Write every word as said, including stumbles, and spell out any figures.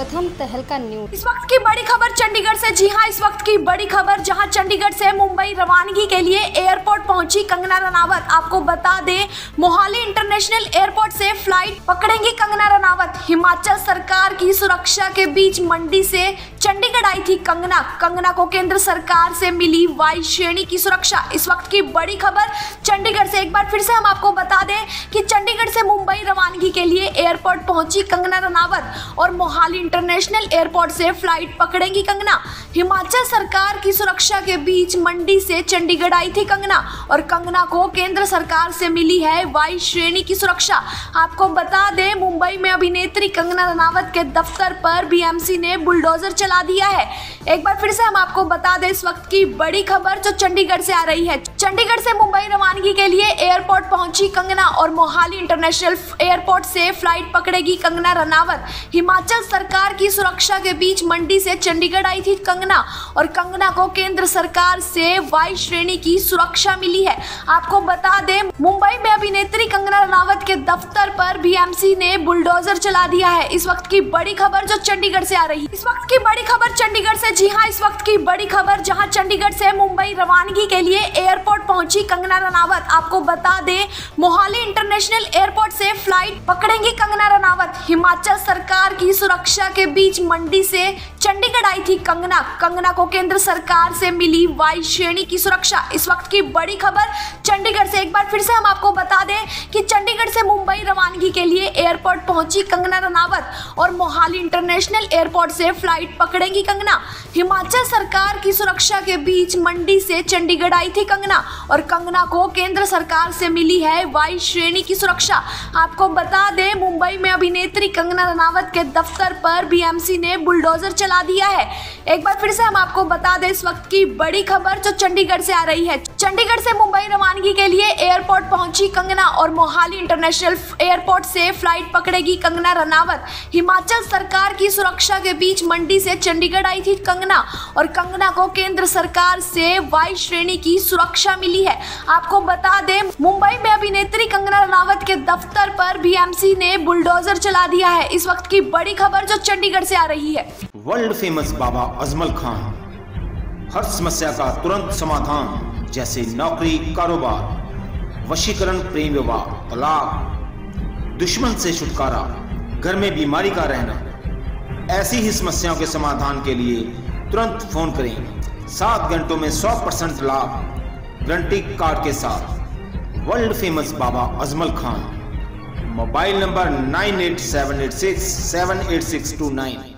प्रथम तहलका न्यूज। इस वक्त की बड़ी खबर चंडीगढ़ से। जी हां, इस वक्त की बड़ी खबर जहां चंडीगढ़ से मुंबई रवानगी के लिए एयरपोर्ट पहुंची कंगना रनावत। आपको बता दें, मोहाली इंटरनेशनल एयरपोर्ट से फ्लाइट पकड़ेंगी कंगना रनावत। हिमाचल सरकार की सुरक्षा के बीच मंडी से चंडीगढ़ आई थी कंगना। कंगना को केंद्र सरकार से मिली वाई श्रेणी की सुरक्षा। इस वक्त की बड़ी खबर चंडीगढ़ से। एक बार फिर से हम आपको बता दें कि चंडीगढ़ से मुंबई रवानगी के लिए एयरपोर्ट पहुंची कंगना रनावत और मोहाली इंटरनेशनल एयरपोर्ट से फ्लाइट पकड़ेंगी कंगना। हिमाचल सरकार की सुरक्षा के बीच मंडी से चंडीगढ़ आई थी कंगना और कंगना को केंद्र सरकार से मिली है वाई श्रेणी की सुरक्षा। आपको बता दें, मुंबई में अभिनेत्री कंगना रनावत के दफ्तर पर बीएमसी ने बुलडोजर चला दिया है। एक बार फिर से हम आपको बता दें, इस वक्त की बड़ी खबर जो चंडीगढ़ से आ रही है। चंडीगढ़ से मुंबई रवानगी के लिए एयरपोर्ट पहुंची कंगना और मोहाली इंटरनेशनल एयरपोर्ट से फ्लाइट पकड़ेगी कंगना रनावत। हिमाचल सरकार की सुरक्षा के बीच मंडी से चंडीगढ़ आई थी कंगना और कंगना को केंद्र सरकार से वाई श्रेणी की सुरक्षा मिली है। आपको बता दें, मुंबई में अभिनेत्री कंगना रनावत के दफ्तर पर बीएमसी ने बुलडोजर चला दिया है। इस वक्त की बड़ी खबर जो चंडीगढ़ से आ रही है। इस वक्त की बड़ी खबर चंडीगढ़ से। जी हां, इस वक्त की बड़ी खबर जहां चंडीगढ़ से मुंबई रवानगी के लिए एयरपोर्ट पहुंची कंगना रनावत। आपको बता दें, मोहाली इंटरनेशनल एयरपोर्ट से फ्लाइट पकड़ेंगी कंगना रनावत। हिमाचल सरकार की सुरक्षा के बीच मंडी से चंडीगढ़ आई थी कंगना। कंगना को केंद्र सरकार से मिली वाई श्रेणी की सुरक्षा। इस वक्त की बड़ी खबर चंडीगढ़ से। एक बार फिर से हम आपको बता दें कि चंडीगढ़ से मुंबई रवानगी के लिए एयरपोर्ट पहुंची कंगना रनावत और मोहाली इंटरनेशनल एयरपोर्ट से फ्लाइट पकड़ेंगी कंगना। हिमाचल सरकार की सुरक्षा के बीच मंडी से चंडीगढ़ आई थी कंगना और कंगना को केंद्र सरकार से मिली है वाई श्रेणी की सुरक्षा। आपको बता दें, मुंबई में अभिनेत्री कंगना रनावत के दफ्तर पर बीएमसी ने बुलडोजर चला दिया है। एक बार फिर से हम आपको बता दें, इस वक्त की बड़ी खबर जो चंडीगढ़ से आ रही है। चंडीगढ़ से मुंबई रवानगी के लिए एयरपोर्ट पहुंची कंगना और मोहाली इंटरनेशनल एयरपोर्ट से फ्लाइट पकड़ेगी कंगना रनावत। हिमाचल सरकार की सुरक्षा के बीच मंडी से चंडीगढ़ आई थी कंगना और कंगना को केंद्र सरकार से वाई श्रेणी की सुरक्षा मिली है। आपको बता दें, मुंबई में अभिनेत्री कंगना रनावत के दफ्तर पर बीएमसी ने बुलडोजर चला दिया है। इस वक्त की बड़ी खबर जो चंडीगढ़ से आ रही है। वर्ल्ड फेमस बाबा अजमल खान हर समस्या का तुरंत समाधान, जैसे नौकरी, कारोबार, वशीकरण, प्रेम विवाह, तलाक, दुश्मन से छुटकारा, घर में बीमारी का रहना। ऐसी ही समस्याओं के समाधान के लिए तुरंत फोन करें। सात घंटों में सौ परसेंट लाभ गारंटी कार्ड के साथ। World famous Baba Ajmal Khan. Mobile number nine eight seven eight six seven eight six two nine.